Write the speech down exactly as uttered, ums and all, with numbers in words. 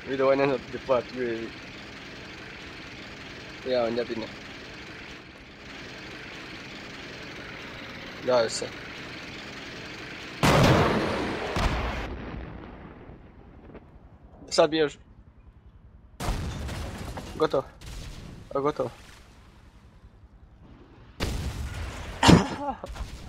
Vedo one na depart gue. Ya, nyatin na. Dal se. Sad biež. Gotovo. A gotovo.